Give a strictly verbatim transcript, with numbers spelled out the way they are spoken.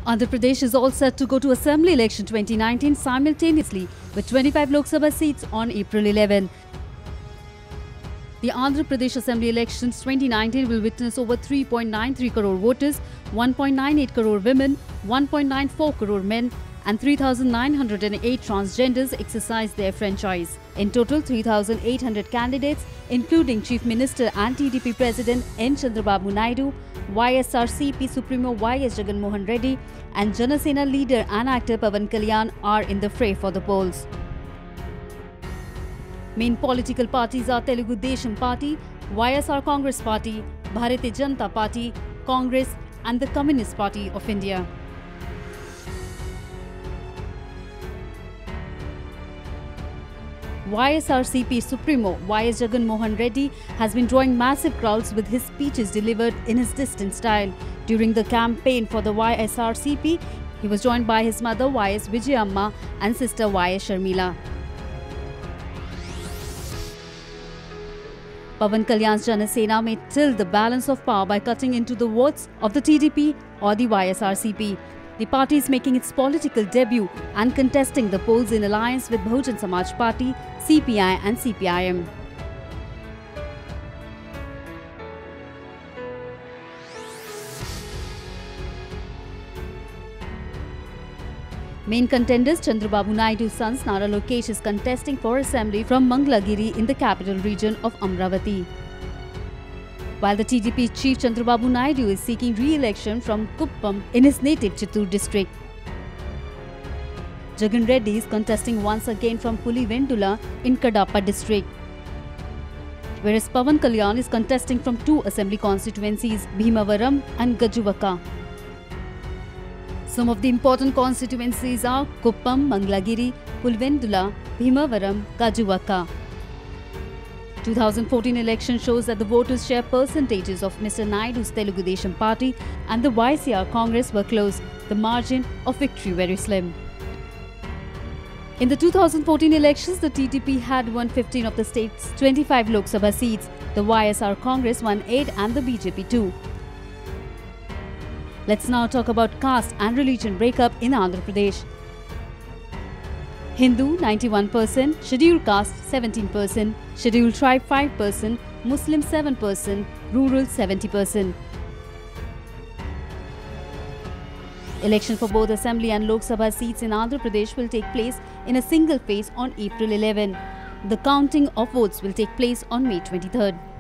Andhra Pradesh is all set to go to Assembly election twenty nineteen simultaneously with twenty-five Lok Sabha seats on April eleventh. The Andhra Pradesh Assembly elections twenty nineteen will witness over three point nine three crore voters, one point nine eight crore women, one point nine four crore men and three thousand nine hundred eight transgenders exercise their franchise. In total, three thousand eight hundred candidates, including Chief Minister and T D P President N. Chandrababu Naidu, Y S R C P Supremo Y S Jagan Mohan Reddy and Janasena leader and actor Pawan Kalyan are in the fray for the polls. Main political parties are Telugu Desam Party, Y S R Congress Party, Bharatiya Janata Party, Congress and the Communist Party of India. Y S R C P Supremo Y S Jagan Mohan Reddy has been drawing massive crowds with his speeches delivered in his distant style. During the campaign for the Y S R C P, he was joined by his mother Y S Vijayamma and sister Y S Sharmila. Pawan Kalyan's Janasena may tilt the balance of power by cutting into the votes of the T D P or the Y S R C P. The party is making its political debut and contesting the polls in alliance with Bahujan Samaj Party, C P I and C P I M. Main contenders Chandrababu Naidu's sons Nara Lokesh is contesting for assembly from Mangalagiri in the capital region of Amravati, while the T D P chief Chandrababu Naidu is seeking re-election from Kuppam in his native Chittoor district. Jagan Reddy is contesting once again from Pulivendula in Kadapa district, whereas Pawan Kalyan is contesting from two assembly constituencies, Bhimavaram and Gajuvaka. Some of the important constituencies are Kuppam, Mangalagiri, Pulivendula, Bhimavaram, Gajuvaka. twenty fourteen election shows that the voters' share percentages of Mister Naidu's Telugu Desam Party and the Y S R Congress were close, the margin of victory very slim. In the two thousand fourteen elections, the T D P had won fifteen of the state's twenty-five Lok Sabha seats, the Y S R Congress won eight and the B J P two. Let's now talk about caste and religion breakup in Andhra Pradesh. Hindu ninety-one percent, Scheduled Caste seventeen percent, Scheduled Tribe five percent, Muslim seven percent, Rural seventy percent. Election for both Assembly and Lok Sabha seats in Andhra Pradesh will take place in a single phase on April eleventh. The counting of votes will take place on May twenty-third.